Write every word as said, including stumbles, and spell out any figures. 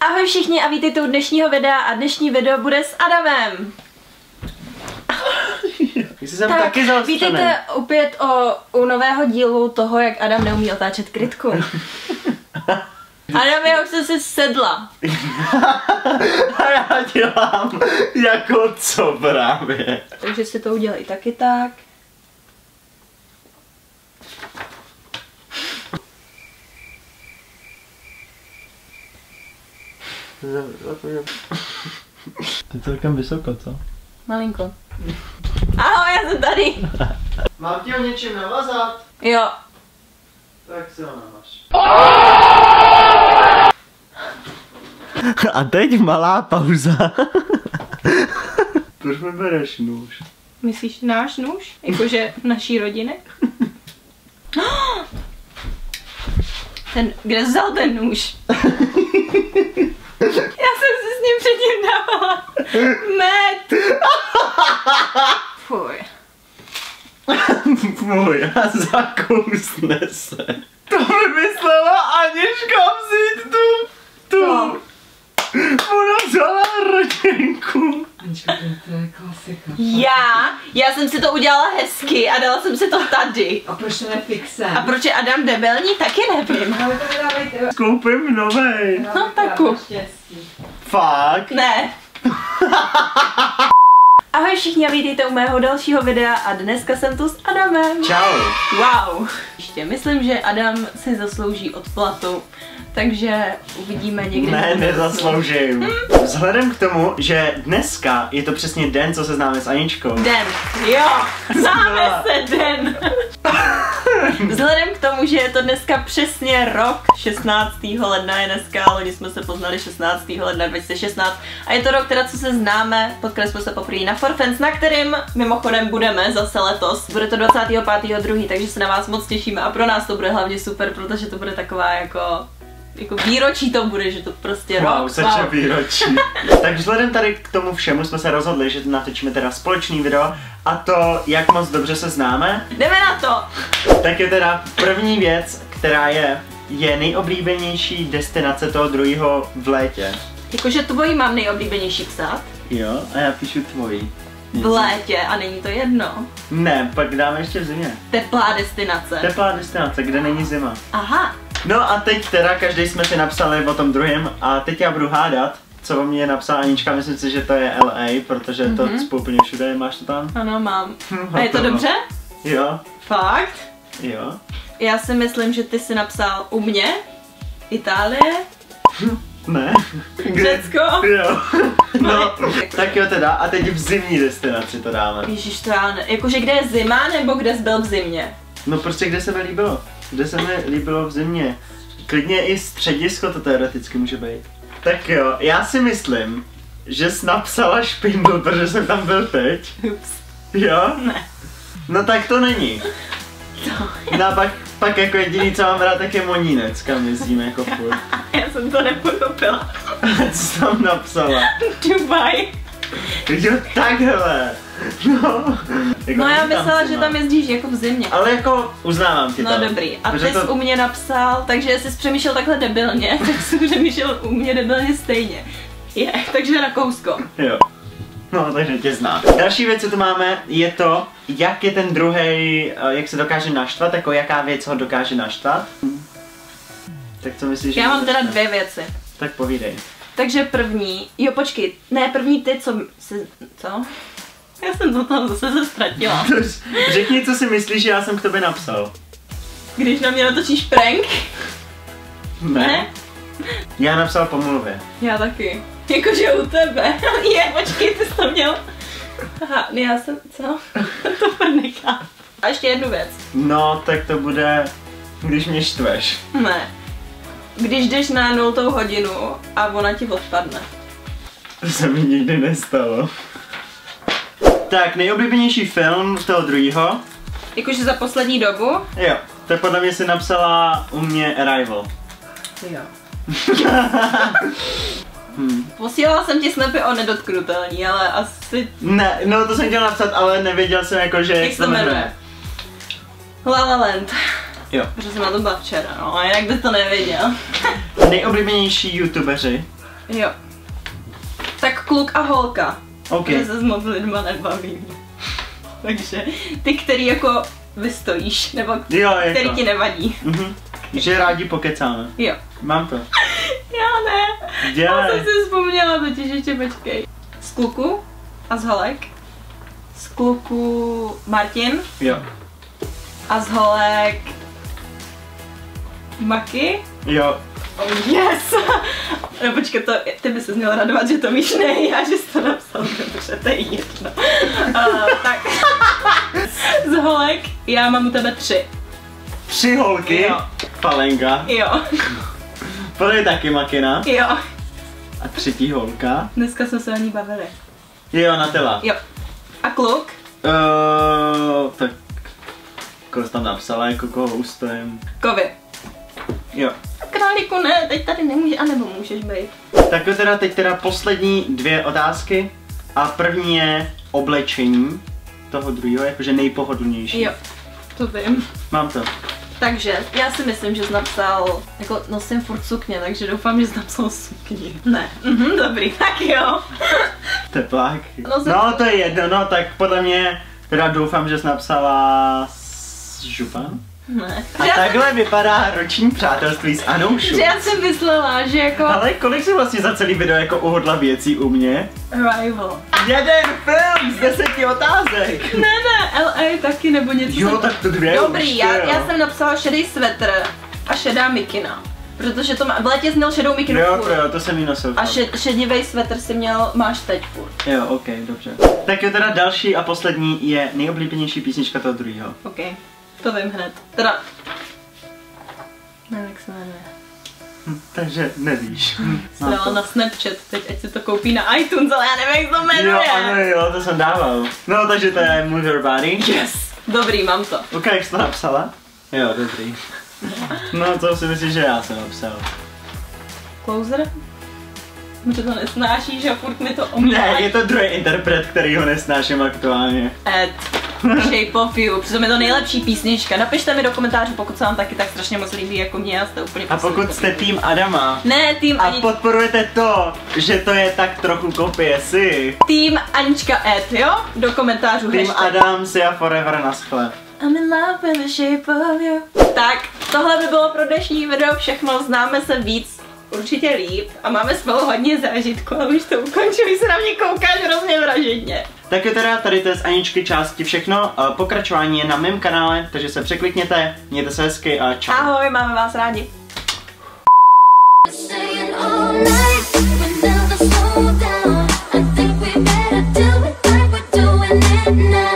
Ahoj všichni a vítejte u dnešního videa a dnešní video bude s Adamem. Jsem tak, taky vítejte opět o, u nového dílu toho, jak Adam neumí otáčet krytku. Adam, já už jsem si sedla. A já dělám jako co právě. Takže si to udělej taky tak. To je celkem vysoko, co? Malinko. Ahoj, já jsem tady. Mám tě o něčem navazat? Jo. Tak se ho navaž. A teď malá pauza. Proč mi bereš nůž? Myslíš náš nůž? Jakože naší rodiny? Ten, kde vzal ten nůž? Já jsem si s ním předtím dávala med. Fuj. Fuj, a zakousne se. To vymyslela Aněška vzít tu, tu. No. Ona vzala rodinku. Anička, to je klasika. Já? Já jsem si to udělala hezky a dala jsem si to tady. A proč to nefixem? A proč je Adam debilní, taky nevím. Ale to nedávejte. Koupím novej. No tak kup. Fakt? Ne. Ahoj všichni a vítejte u mého dalšího videa a dneska jsem tu s Adamem. Čau. Wow. Ještě myslím, že Adam si zaslouží odplatu, takže uvidíme někdy. Ne, nezasloužím. Vzhledem k tomu, že dneska je to přesně den, co se známe s Aničkou. Den. Jo, známe se den. Vzhledem k tomu, že je to dneska přesně rok, šestnáctého ledna je dneska, loni jsme se poznali šestnáctého ledna dva tisíce šestnáct a je to rok teda, co se známe, potkali jsme se poprvé na Forfence, na kterým mimochodem budeme zase letos. Bude to dvacátého pátého druhého takže se na vás moc těšíme a pro nás to bude hlavně super, protože to bude taková jako... Jako výročí to bude, že to prostě wow, rok. Seče wow, výročí. Tak vzhledem tady k tomu všemu jsme se rozhodli, že natočíme teda společný video a to, jak moc dobře se známe. Jdeme na to! Tak je teda první věc, která je, je nejoblíbenější destinace toho druhého v létě. Jakože tvojí mám nejoblíbenější psát. Jo, a já píšu tvojí. V létě a není to jedno. Ne, pak dáme ještě v zimě. Teplá destinace. Teplá destinace, kde není zima. Aha. No a teď teda každý jsme si napsali o tom druhém a teď já budu hádat, co o mě napsala Anička, myslím si, že to je L A, protože mm-hmm. to cpu úplně všude, máš to tam? Ano, mám. A je to dobře? Jo. Fakt? Jo. Já si myslím, že ty jsi napsal u mě, Itálie. Ne. Řecko. Jo. No, tak jo teda, a teď v zimní destinaci to dáme. Ježiš, to já ne. Jakože kde je zima, nebo kde jsi byl v zimě? No prostě kde se mi líbilo. Kde se mi líbilo v zimě. Klidně i středisko to teoreticky může být. Tak jo, já si myslím, že jsi napsala Špindl, protože jsem tam byl teď. Ups. Jo? Ne. No tak to není. To. No a pak, pak jako jediný, co mám rád, tak je Monínec, kam jezdíme jako furt. Já jsem to nepochopila. Co jsi tam napsala? Dubaj. Jo, takhle. No, jako No já myslela, tam že tam jezdíš jako v zimě. Ale jako uznávám ti to. No dobrý, a ty jsi to... u mě napsal, takže jsi přemýšlel takhle debilně, tak jsi přemýšlel u mě debilně stejně. Je, takže na kousko. Jo. No, takže tě znám. Další věc, co tu máme, je to, jak je ten druhej, jak se dokáže naštvat, jako jaká věc ho dokáže naštvat. Tak co myslíš? Já mám teda dvě věci. Tak povídej. Takže první, jo počkej, ne první ty, co si, co? Já jsem to tam zase se ztratila. Řekni, co si myslíš, že já jsem k tobě napsal. Když na mě natočíš prank? Ne. Ne? Já napsal pomluvě. Já taky. Jakože u tebe. Je, počkej, ty jsi to měl. Aha, já jsem, co? To fakt nechápu. A ještě jednu věc. No, tak to bude, když mě štveš. Ne. Když jdeš na nultou hodinu a ona ti odpadne. To se mi nikdy nestalo. Tak, nejoblíbenější film toho druhého. Jakože za poslední dobu? Jo, tak podle mě si napsala u mě Arrival. Jo. hmm. Posílala jsem ti snapy o nedotknutelní, ale asi... Ne, no to jsem chtěl napsat, ale nevěděl jsem jako, že... Jak se to jmenuje? La La Land. Jo. Protože jsem na to byla včera, no, a jinak bys to nevěděl. Nejoblíbenější youtubeři. Jo. Tak kluk a holka. OK. Že se s moc lidma nebavím. Takže ty, který jako vystojíš, nebo Jo, který jako. ti nevadí. Mhm. Že rádi pokecáme. Jo. Mám to. Já ne. Já Dělej. jsem si vzpomněla totiž, ještě počkej. Z kluku a z holek. Z kluku Martin Jo. a z holek Maki. Jo. Oh yes! No počkej, to, ty bys se měla radovat, že to víš, ne já, že jsi to napsal, protože to je jedno. Uh, tak, z holek já mám u tebe tři. Tři holky. Jo. Palenka. Jo, Podej taky Makina. jo. A třetí holka. Dneska jsme se o ní bavili. Jo, Natela. Jo. A kluk? Uh, tak koho jsi tam napsala, jako koho ustojím. Kovy. Jo. Králíku ne, teď tady nemůže, anebo můžeš být. Tak jo, teda teď teda poslední dvě otázky. A první je oblečení toho druhého, jakože nejpohodlnější. Jo, to vím. Mám to. Takže, já si myslím, že jsi napsal, jako nosím furt sukně, takže doufám, že jsi napsal sukni. Ne. Mhm, dobrý, tak jo. Teplák. No, No to je jedno, no tak podle mě teda doufám, že jsi napsala s župan. Ne. A Že já, takhle vypadá roční přátelství s Anoušou. že já jsem myslela, že jako Ale kolik jsi vlastně za celý video jako uhodla věcí u mě? rival. Jeden film z deseti otázek. Ne, ne, L A taky nebo něco. Jo, jsem... tak to dvě Dobrý, určitě, já, jo. já jsem napsala šedý svetr a šedá mikina. Protože to má, v létě jsi měl šedou mikinu Jo, furt. to jo, to jsem jí nosil. A šed, šedivý svetr si měl, máš teď furt. Jo, ok, dobře. Tak jo, teda další a poslední je nejoblíbenější písnička toho druhého. Ok, to vím hned. Teda... Nevím, jak se jmenuje. Hm, takže nevíš. Jsem dala na Snapchat, teď ať si to koupí na iTunes, ale já nevím, jak to jmenuje. Jo, ano, jo, to jsem dával. No, takže to je Move Your Body. Yes! Dobrý, mám to. Ok, jak jsi to napsala? Jo, dobrý. No, to si myslíš, že já jsem napsal. Closer? Že to nesnášíš a furt mi to omílá. Ne, je to druhý interpret, který ho nesnáším aktuálně. Ed. Shape of You, přitom je to nejlepší písnička. Napište mi do komentářů, pokud se vám taky tak strašně moc líbí jako mě, já jste úplně A pokud jste tým Adama Ne, tým a Ani... podporujete to, že to je tak trochu kopie si, Tým Anička Ed, jo? Do komentářů tým hashtag. Adam si a forever na schle. I'm in love with the shape of you. Tak, tohle by bylo pro dnešní video všechno, známe se víc, určitě líp a máme spolu hodně zážitků, ale už to ukončuji, se na mě koukáš hrozně vražedně. Tak je teda tady to je z Aničky části všechno, pokračování je na mém kanále, takže se překlikněte, mějte se hezky a čau. Ahoj, máme vás rádi. Staying all night, we never slow down. I think we better do it like we're doing it now.